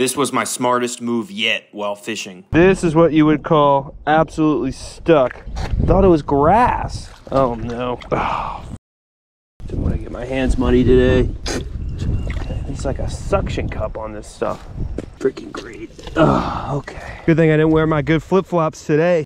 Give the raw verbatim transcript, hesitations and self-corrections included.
This was my smartest move yet while fishing. This is what you would call absolutely stuck. Thought it was grass. Oh no. Oh, didn't want to get my hands muddy today. It's like a suction cup on this stuff. Freaking great. Oh, okay. Good thing I didn't wear my good flip-flops today.